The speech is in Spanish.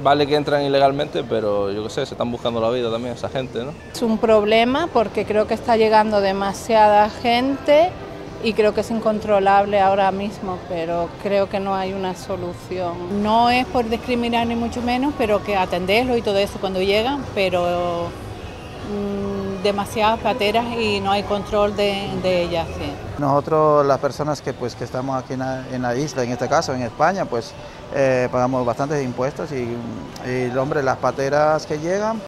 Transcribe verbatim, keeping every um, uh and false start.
vale que entran ilegalmente, pero yo qué sé, se están buscando la vida también esa gente, ¿no? Es un problema porque creo que está llegando demasiada gente y creo que es incontrolable ahora mismo, pero creo que no hay una solución. No es por discriminar ni mucho menos, pero que atenderlo y todo eso cuando llegan, pero mmm, demasiadas pateras y no hay control de, de ellas. Sí. Nosotros, las personas que, pues, que estamos aquí en la, en la isla, en este caso en España, pues eh, pagamos bastantes impuestos y, y hombre, las pateras que llegan